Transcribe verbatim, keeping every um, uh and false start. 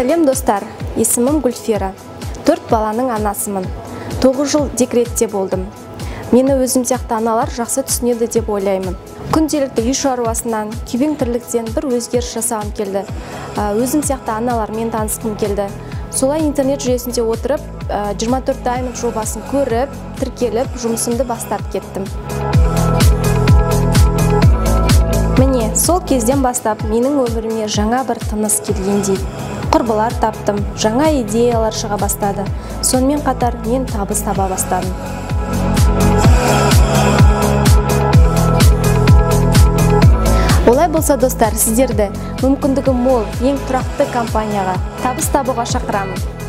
Сәлем достар, есімім Гүлфира. Төрт баланың анасымын. тоғыз жыл декретте болдым. Мені өзім сияқты аналар жақсы түсінеді деп ойлаймын. Күнделікті үй шаруасынан, күйбең тірліктен бір өзгеріс жасағым келді. Өзім сияқты аналармен танысқым келді. Солай интернет жүйесінде отырып, жиырма төрт даймонд жобасын көріп, тіркеліп, жұмысымды бастап кеттім. Міне, сол кезден бастап менің өміріме жаңа бір тыныс келгендей. Құрбылар таптым, жаңа идеялар шыға бастады. Сонымен қатар мен табыс таба бастадым. Олай болса достар, сіздерді мүмкіндігі мол, ең тұрақты компанияға табыс табуға шақырамын.